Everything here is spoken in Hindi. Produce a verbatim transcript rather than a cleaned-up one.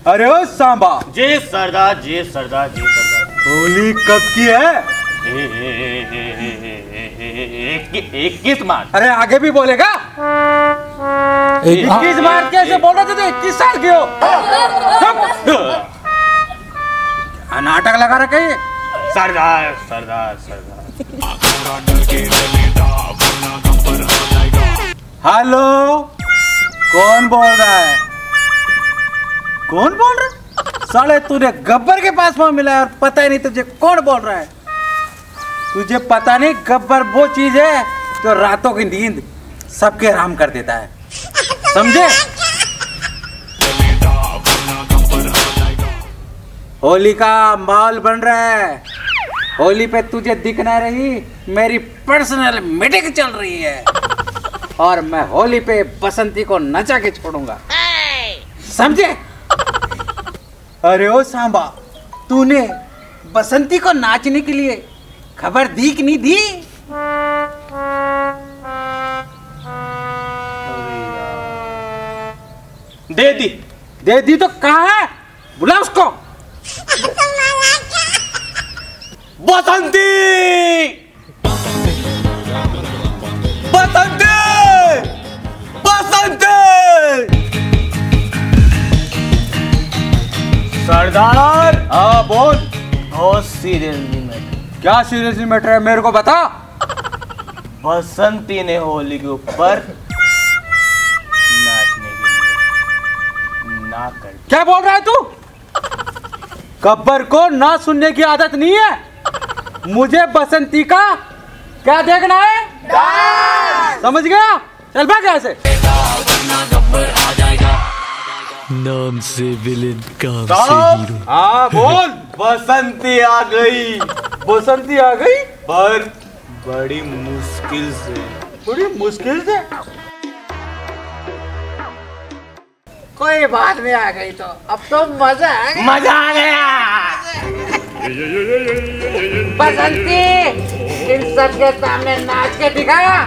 अरे ओ सांबा। जी सरदार, जी सरदार, जी सरदार। होली कब की है? इक्कीस मार्च। अरे आगे भी बोलेगा? इक्कीस मार्च कैसे बोल रहे थे? इक्कीस साल के हो। नाटक लगा रखे है। सरदार सरदार सरदार। हेलो, कौन बोल रहा है? कौन बोल रहा है? साले तूने गब्बर के पास में मिला है और पता ही नहीं तुझे कौन बोल रहा है। तुझे पता नहीं गब्बर वो चीज है जो रातों की नींद सबके आराम कर देता है, समझे? होली का माहौल बन रहा है। होली पे तुझे दिख नहीं रही, मेरी पर्सनल मीटिंग चल रही है और मैं होली पे बसंती को नचा के छोड़ूंगा, समझे? अरे ओ सांबा, तूने बसंती को नाचने के लिए खबर दी कि नहीं दी? दे दी। दे दी तो कहाँ है? बुला उसको। बसंती, बसंती, बसंती। सरदार। हाँ बोल। बहुत सीरियसली मैटर। क्या सीरियसली मैटर है, मेरे को बता। बसंती ने होली के ऊपर नाचने के लिए ना कर। क्या बोल रहा है तू? गब्बर को ना सुनने की आदत नहीं है। मुझे बसंती का क्या देखना है? समझ गया? चल भाग यहाँ से। नाम से विलेन, काम से साहब। हीरो। हाँ बोल। बसंती आ गई, बसंती आ गई? पर बड़ी मुश्किल से। बड़ी मुश्किल से? कोई बात नहीं, आ गई तो अब तो मजा आ गया। मजा आ गया। बसंती, इन सब के सामने नाच के दिखाया।